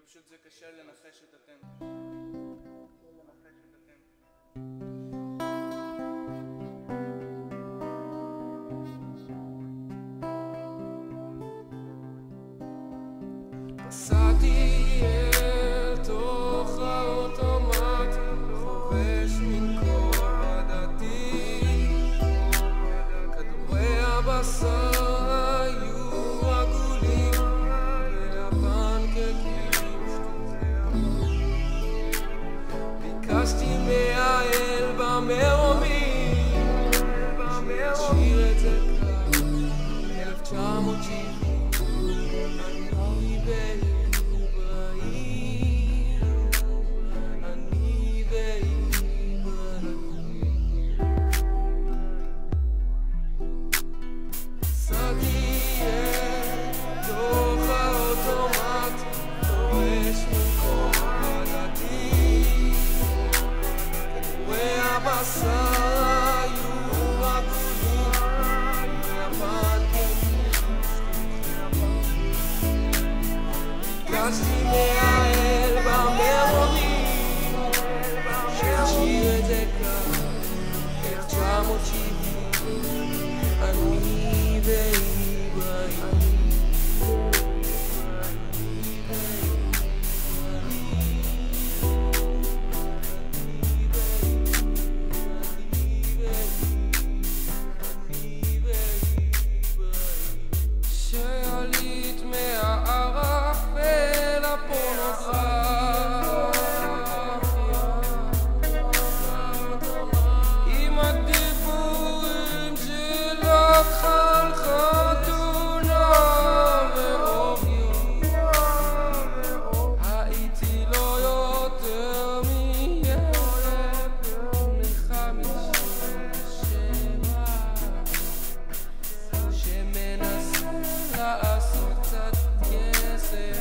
פשוט זה קשה לנחש את הטמפו. נסעתי אל תוך האוטומט, חובש מכל עדתי. כדורי הבשר היו עגולים והפנקקים שטוחים. ביקשתי מהאל במרומים לשיר את זה כך 1970. ביקשתי מהאל במרומים שישיר את זה כך 1970. אני ואיברהים שעלית מהערף אל הפורנוגרפיה עם הדיבורים שלך על חתונה ואופיו. הייתי לא יותר מילד בן 57 שמנסה לעשות קצת כסף.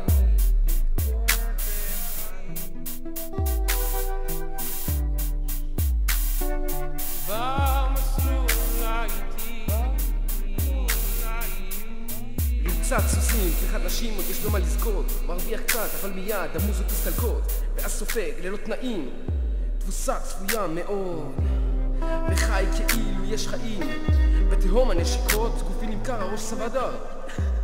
במסלול הייתי קצת סוסים, צריכת נשים, עוד יש לו מה לזכות. מרוויח קצת, אבל מיד המוזות מסתלקות, ואז סופג ללא תנאים, תבוסה צפויה מאוד, וחי כאילו יש חיים בתהום הנשיקות, גופי נמכר, הראש סבדר.